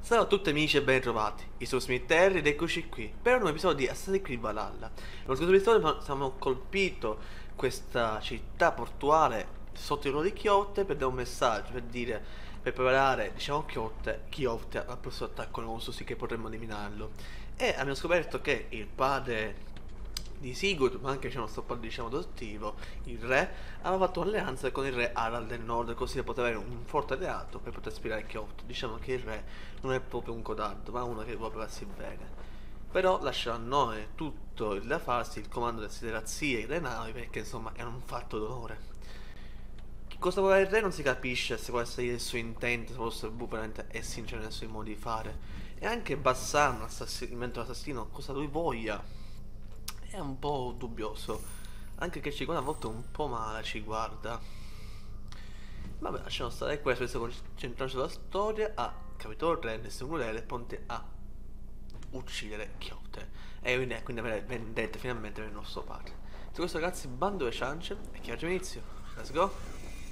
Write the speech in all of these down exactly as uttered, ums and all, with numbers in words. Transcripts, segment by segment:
Ciao a tutti amici e ben trovati, io sono Smitterri ed eccoci qui per un nuovo episodio di Assassin's Creed Valhalla. Nello scorso episodio abbiamo colpito questa città portuale sotto il ruolo di Chiotte per dare un messaggio, per dire, per preparare, diciamo, Chiotte, Chiotte al prossimo attacco nostro, sì che potremmo eliminarlo. E abbiamo scoperto che il padre di Sigurd, ma anche il nostro padre, diciamo, adottivo, il re, aveva fatto un'alleanza con il re Harald del Nord, così da poter avere un forte alleato per poter ispirare Kyoto. Diciamo che il re non è proprio un codardo, ma uno che vuole provarsi bene. Però lascia a noi tutto il da farsi, il comando delle siderazzie e delle navi, perché insomma è un fatto d'onore. Che cosa vuole il re non si capisce, se vuole essere il suo intento, se fosse veramente è sincero nei suoi modi di fare. E anche Bassan, il mentor assassino, cosa lui voglia è un po' dubbioso, anche che ci guarda a volte un po' male, ci guarda. Vabbè, lasciamo stare questo, adesso concentrarci sulla storia. Ah, capitolo il re, nessun crudele, pronti a uccidere Chiotte e quindi, quindi avere vendetta finalmente per il nostro padre. Su questo ragazzi, bando e ciance e che facciamo inizio. Let's go.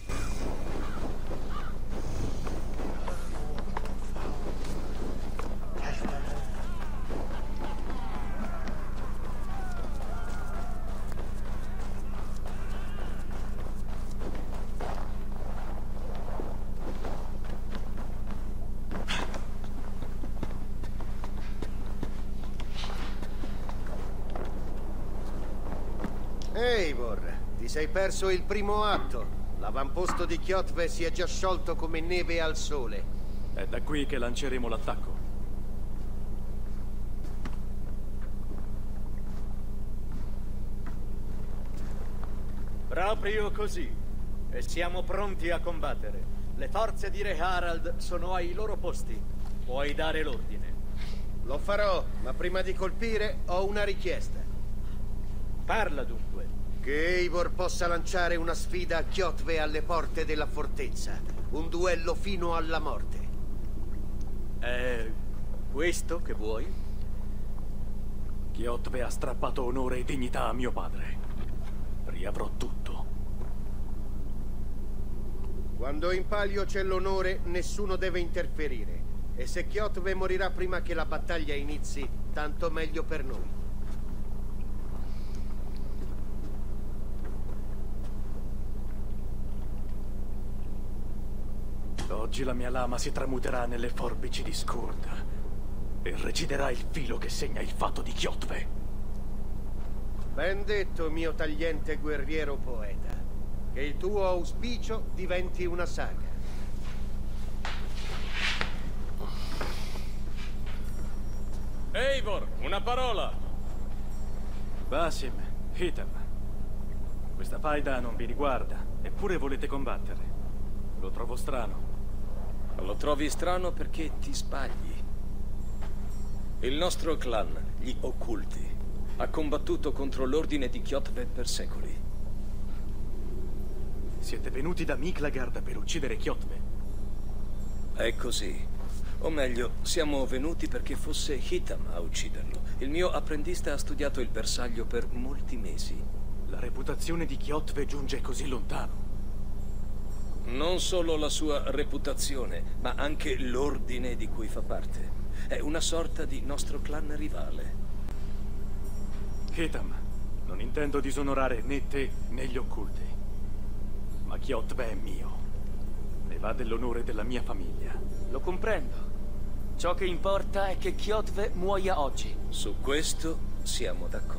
Eivor, ti sei perso il primo atto. L'avamposto di Kjotve si è già sciolto come neve al sole. È da qui che lanceremo l'attacco. Proprio così. E siamo pronti a combattere. Le forze di Re Harald sono ai loro posti. Puoi dare l'ordine. Lo farò, ma prima di colpire ho una richiesta. Parla dunque. Che Eivor possa lanciare una sfida a Kjotve alle porte della fortezza. Un duello fino alla morte. È questo che vuoi? Kjotve ha strappato onore e dignità a mio padre. Riavrò tutto. Quando in palio c'è l'onore, nessuno deve interferire. E se Kjotve morirà prima che la battaglia inizi, tanto meglio per noi. Oggi la mia lama si tramuterà nelle forbici di Skurd e reciderà il filo che segna il fatto di Kjotve. Ben detto, mio tagliente guerriero poeta. Che il tuo auspicio diventi una saga. Eivor, una parola! Basim, Hitam. Questa faida non vi riguarda, eppure volete combattere. Lo trovo strano. Lo trovi strano perché ti sbagli. Il nostro clan, gli Occulti, ha combattuto contro l'ordine di Kjotve per secoli. Siete venuti da Miklagard per uccidere Kjotve? È così. O meglio, siamo venuti perché fosse Hitam a ucciderlo. Il mio apprendista ha studiato il bersaglio per molti mesi. La reputazione di Kjotve giunge così lontano. Non solo la sua reputazione, ma anche l'ordine di cui fa parte. È una sorta di nostro clan rivale. Hitam, non intendo disonorare né te né gli Occulti. Ma Kjotve è mio. Ne va dell'onore della mia famiglia. Lo comprendo. Ciò che importa è che Kjotve muoia oggi. Su questo siamo d'accordo.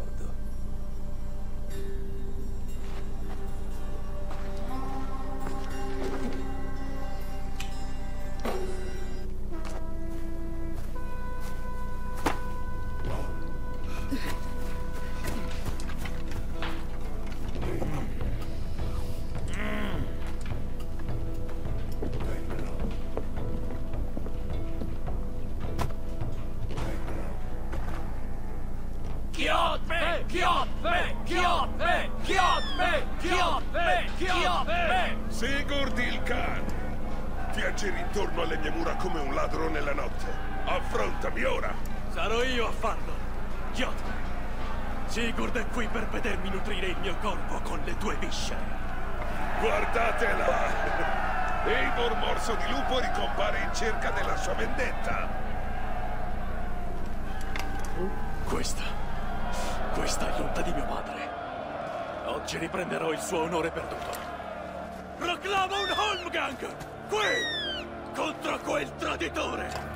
Kjotve! Kjotve! Kjotve! Kjotve! Kjotve! Kjotve! Sigurd il Khan! Ti aggiri intorno alle mie mura come un ladro nella notte. Affrontami ora! Sarò io a farlo, Kjotve. Sigurd è qui per vedermi nutrire il mio corpo con le tue viscere. Guardatela! Eivor Morso di Lupo ricompare in cerca della sua vendetta. Questa... questa è l'onta di mio padre. Oggi riprenderò il suo onore perduto. Proclamo un Holmgang! Qui! Contro quel traditore!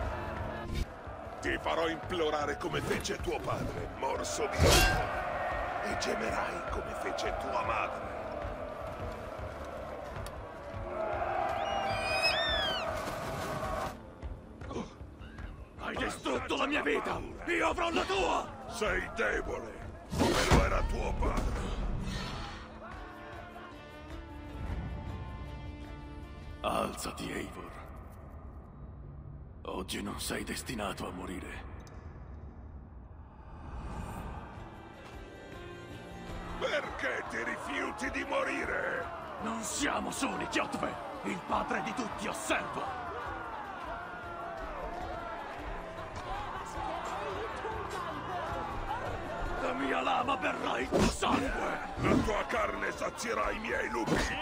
Ti farò implorare come fece tuo padre, Morso di Lupo. E gemerai come fece tua madre. Hai distrutto la mia vita! Io avrò la tua! Sei debole, come lo era tuo padre. Alzati, Eivor. Oggi non sei destinato a morire. Perché ti rifiuti di morire? Non siamo soli, Kjotve! Il padre di tutti osserva! La mia lama berrà il tuo sangue! La tua carne sazierà i miei lupi!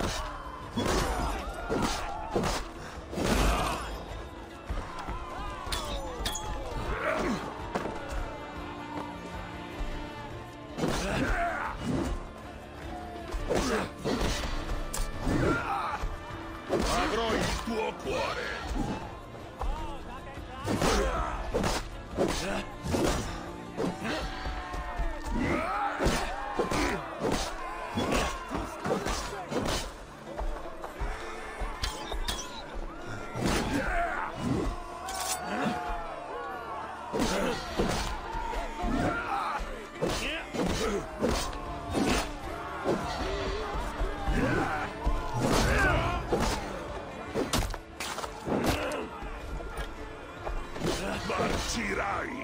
Avrò il tuo cuore! Marcirai!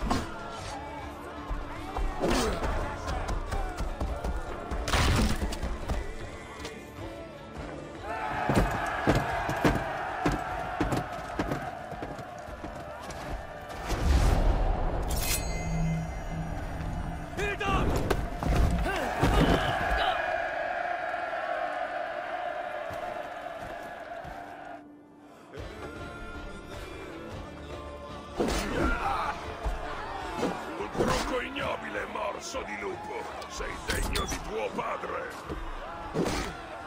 Un tronco ignobile, Morso di Lupo! Sei degno di tuo padre!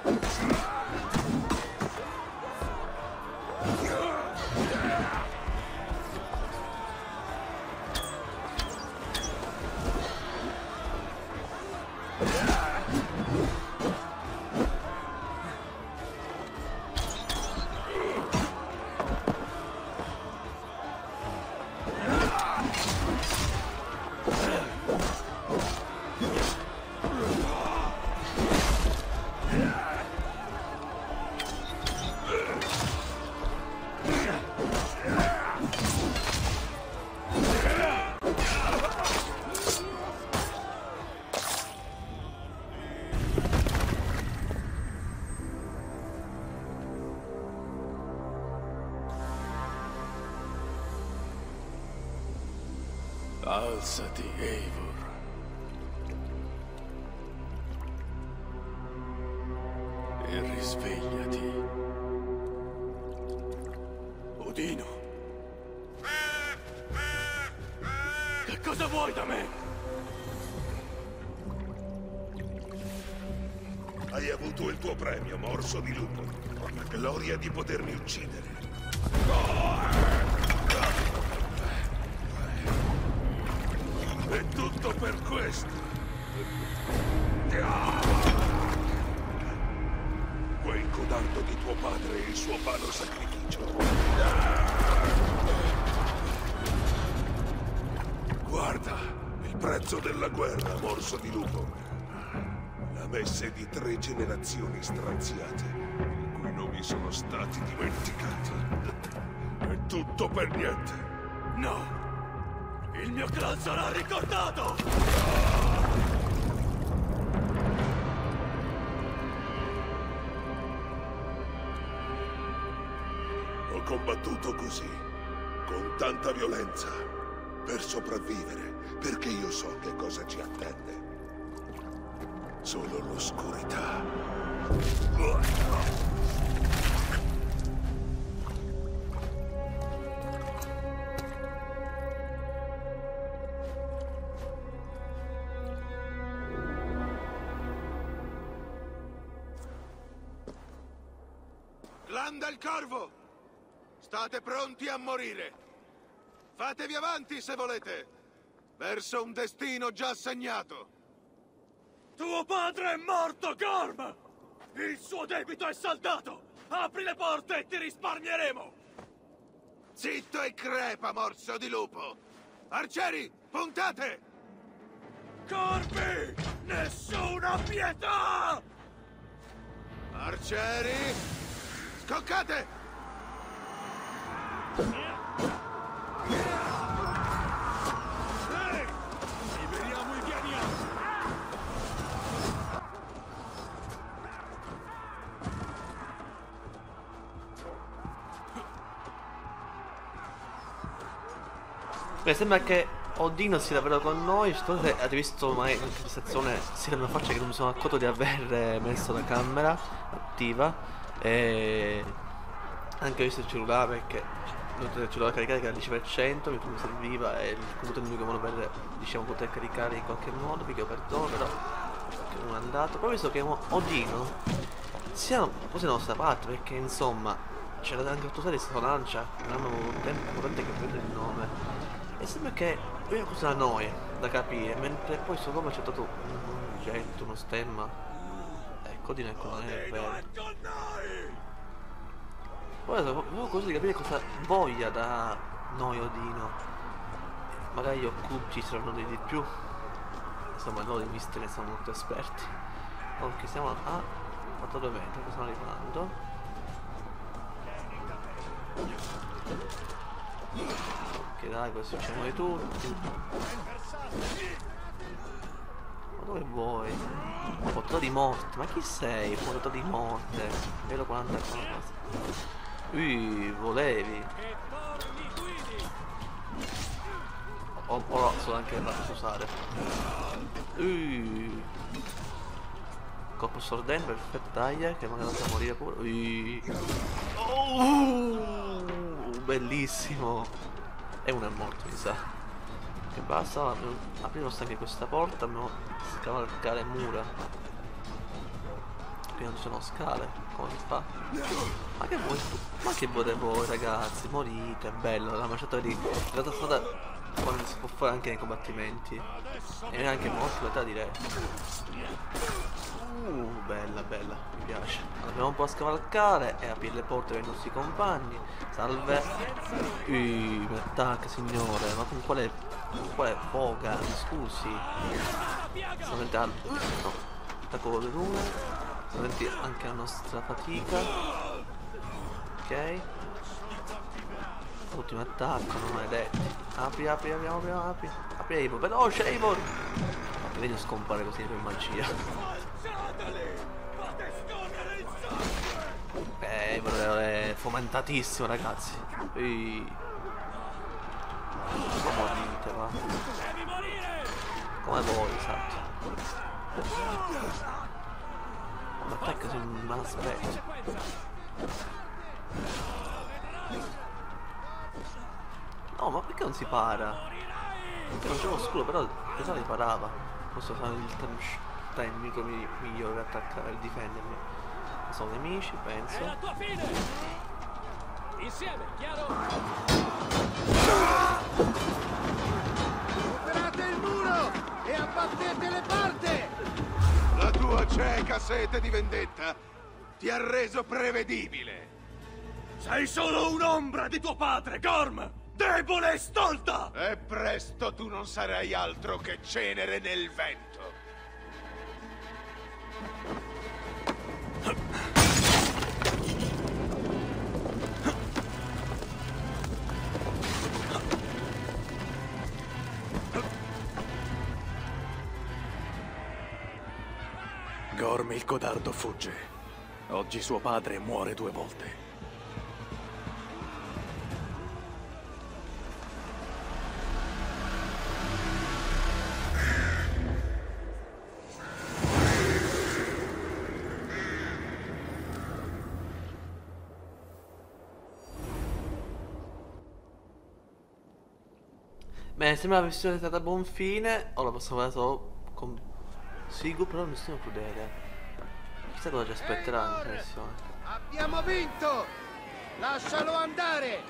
Alzati, Eivor. E risvegliati. Odino. Che cosa vuoi da me? Hai avuto il tuo premio, Morso di Lupo. La gloria di potermi uccidere. È tutto per questo. Quel codardo di tuo padre e il suo vano sacrificio. Guarda, il prezzo della guerra, Morso di Lupo. La messe di tre generazioni straziate, in cui non mi sono stati dimenticati. È tutto per niente. No! Il mio clan sarà ricordato! Ho combattuto così, con tanta violenza, per sopravvivere, perché io so che cosa ci attende. Solo l'oscurità. Clan del Corvo! State pronti a morire! Fatevi avanti se volete! Verso un destino già segnato! Tuo padre è morto, Gorm! Il suo debito è saldato! Apri le porte e ti risparmieremo! Zitto e crepa, morso di lupo! Arcieri, puntate! Corvi! Nessuna pietà! Arcieri, scoccate! Liberiamo i piani alti! Beh, sembra che Odino sia davvero con noi. Spero che avete visto mai in registrazione sia una faccia che non mi sono accorto di aver messo la camera attiva. E anche ho visto il cellulare perché non il cellulare caricare che era al dieci per cento, mi serviva e il computer è l'unico modo per, diciamo, poter caricare in qualche modo, perché io perdono, però non è andato. Però ho visto che Odino sia un po' dalla nostra parte, perché insomma c'era anche l'autostrada di questa lancia, non hanno tempo potente che prende il nome. E sembra che è una cosa da noi da capire, mentre poi sto come c'è stato un oggetto, uno stemma. Ecco, Odino ecco non è vero. Poi avevo così di capire cosa voglia da noi Odino. Magari gli occulti saranno dei di più. Insomma noi di misteri siamo molto esperti. Ok, siamo a quattro metri, che stanno arrivando. Ok dai, questo facciamo di tutti. Ma dove vuoi? Portatore di morte, ma chi sei? Portatore di morte. Velo quanta cosa. Ui, volevi. Ho, ho so anche fatto usare. Ui. Colpo sordente, perfetto, taglia, che magari non sa morire pure. Ui. Oh, bellissimo. E uno è morto, mi sa. Che basta, apriamo anche questa porta, dobbiamo scavalcare mura. Qui non ci sono scale, come si fa? Ma che vuoi tu? Ma che vuoi voi ragazzi? Morite, è bello, la manciata di la strada quando si può fare anche nei combattimenti. E anche molto l'età direi. Uh, bella, bella, mi piace. Dobbiamo un po' scavalcare e aprire le porte per i nostri compagni. Salve. Uh, mi attacca signore, ma con quale. con quale foga? Mi scusi. Solamente al. No, attacco con le rune. Senti anche la nostra fatica. Ok. Ultimo attacco, non maledetti. Apri, apri, apri, apri, apri. Apri Eivor, veloce Eivor. Vedi scompare così per magia. Eh, Eivor è fomentatissimo ragazzi. Ehi. Ma morite, va. Come vuoi, esatto. Ma attacca se non aspetta. No, ma perché non si para? Perché non c'è lo scudo, però pensavo che parava. Posso fare il tecnico migliore per attaccare e difendermi. Sono nemici, penso. È la tua fine! Insieme, chiaro? Superate il muro e abbattete le porte! La tua cieca sete di vendetta ti ha reso prevedibile. Sei solo un'ombra di tuo padre, Gorm! Debole e stolta! E presto tu non sarai altro che cenere nel vento. Gorm il codardo fugge. Oggi suo padre muore due volte. Bene, sembra la missione stata a buon fine. Ora possiamo fare solo con Sigur, però nessuno crudele. Chissà cosa ci aspetterà in questa missione. Abbiamo vinto! Lascialo andare!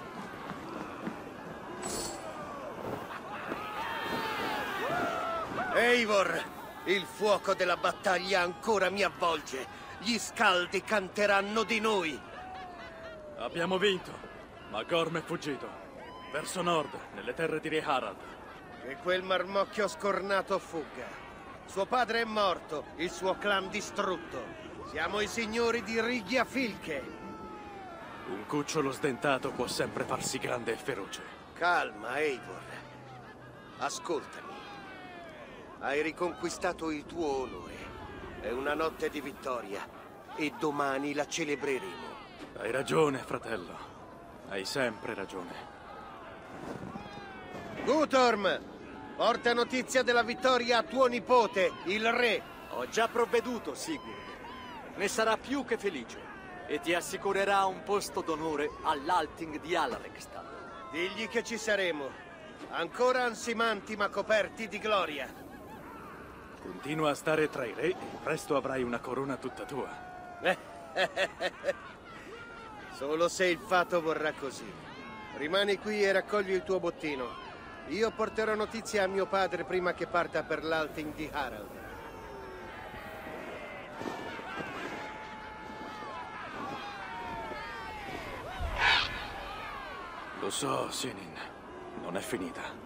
Eivor, il fuoco della battaglia ancora mi avvolge. Gli scaldi canteranno di noi. Abbiamo vinto, ma Gorm è fuggito. Verso nord, nelle terre di Re Harald. Che quel marmocchio scornato fugga. Suo padre è morto, il suo clan distrutto. Siamo i signori di Rigia Filche. Un cucciolo sdentato può sempre farsi grande e feroce. Calma, Eivor. Ascoltami. Hai riconquistato il tuo onore. È una notte di vittoria e domani la celebreremo. Hai ragione, fratello. Hai sempre ragione. Guthorm, porta notizia della vittoria a tuo nipote, il re. Ho già provveduto, Sigurd. Ne sarà più che felice e ti assicurerà un posto d'onore all'Althing di Alrekstad. Digli che ci saremo. Ancora ansimanti ma coperti di gloria. Continua a stare tra i re e presto avrai una corona tutta tua. Solo se il fato vorrà così. Rimani qui e raccogli il tuo bottino. Io porterò notizie a mio padre prima che parta per l'Althing di Harald. Lo so, Sinin. Non è finita.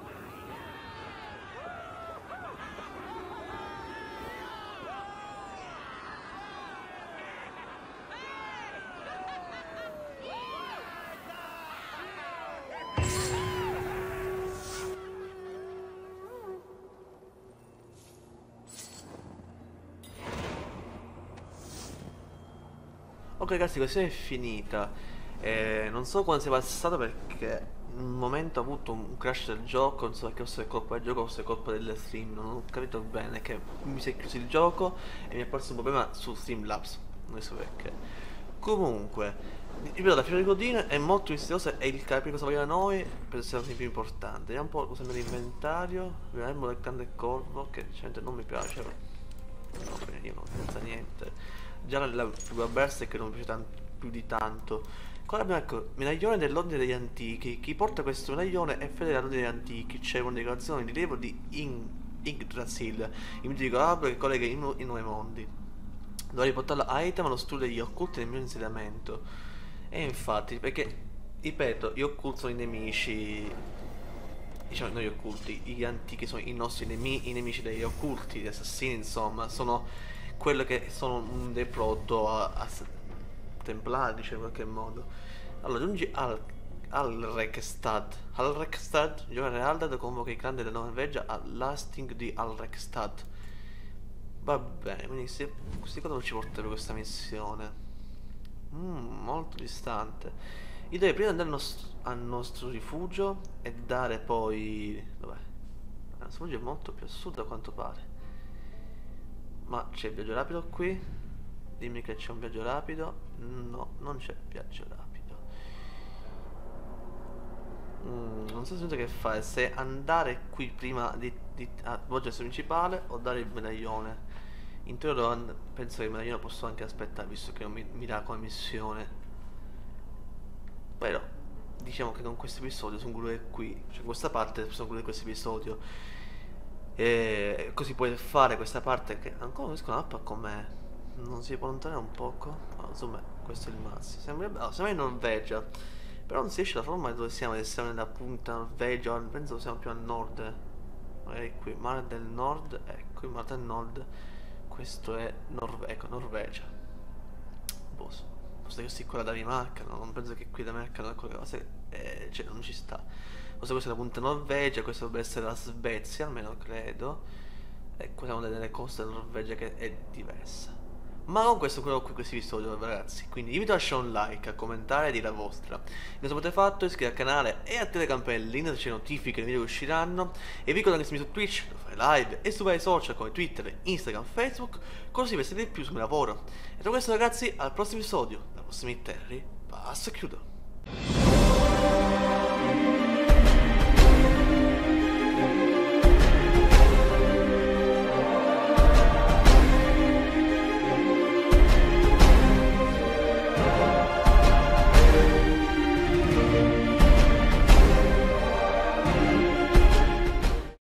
Ok ragazzi, questa è finita. eh, Non so quando sia passato perché in un momento ho avuto un crash del gioco. Non so perché fosse colpa del gioco o fosse colpa del stream. Non ho capito bene, che mi si è chiuso il gioco e mi è apparso un problema su Streamlabs. Non so perché. Comunque, ripeto, la fine di Godine è molto misteriosa e il capire cosa vogliono noi per essere più importante. Vediamo un po' cosa c'è nell'inventario. Vediamo del grande corvo, che gente non mi piace. No, io non penso niente. Già la figura Berserk non mi piace tanto, più di tanto. Qua abbiamo, ecco, medaglione dell'ordine degli antichi. Chi porta questo medaglione è fedele all'ordine degli antichi. C'è una decorazione di rilievo di Yggdrasil, il mitico albero che collega i nuovi mondi. Dovrei portarlo a item allo studio degli occulti nel mio insediamento. E infatti, perché, ripeto, gli occulti sono i nemici. Diciamo noi occulti, gli antichi sono i nostri nemici, i nemici degli occulti, gli assassini, insomma, sono quello che sono un dei proto a, a templari, diciamo in qualche modo. Allora giungi al Alrekstad. Alrekstad, giovane Aldad convoca i clan della Norvegia all'Althing di Alrekstad. Va bene, quindi se, questi cosa non ci porta per questa missione. Mm, molto distante. Io devo prima andare al nostro, al nostro rifugio e dare poi... Dov'è? Il nostro rifugio è molto più a sud a quanto pare. Ma c'è il viaggio rapido qui? Dimmi che c'è un viaggio rapido. No, non c'è viaggio rapido. mm, Non so se che fare, se andare qui prima di, di avvolgersi principale o dare il medaglione. In teoria penso che il medaglione posso anche aspettare, visto che non mi, mi dà come missione. Però diciamo che con questo episodio sono conclude qui. Cioè con questa parte sono conclude questo episodio. E così puoi fare questa parte che ancora non riesco la mappa com'è. Non si può allontanare un poco? No, insomma, questo è il massimo. Sembra, no, sembra in Norvegia. Però non si riesce a formare dove siamo. Se siamo nella punta Norvegia, penso siamo più a nord. Magari qui, mare del nord. Ecco, il mare del nord. Questo è Norve ecco, Norvegia. Boh, forse che sti qua da Danimarca. No, non penso che qui da Danimarca non quelle cose. Eh, cioè, non ci sta. Forse questa è la punta Norvegia, questa dovrebbe essere la Svezia, almeno credo. E qua siamo delle coste della Norvegia che è diversa. Ma con questo quello qui questo episodio, ragazzi. Quindi vi invito a lasciare un like, a commentare e a dire la vostra. Non sapete fatto, iscrivetevi al canale e attivate la campanellina se c'è notifiche dei video che usciranno. E vi ricordo che siamo su Twitch, fare live e su vari social come Twitter, Instagram, Facebook, così vi sapete di più sul mio lavoro. E tra questo ragazzi, al prossimo episodio, da prossimi terri, passo e chiudo.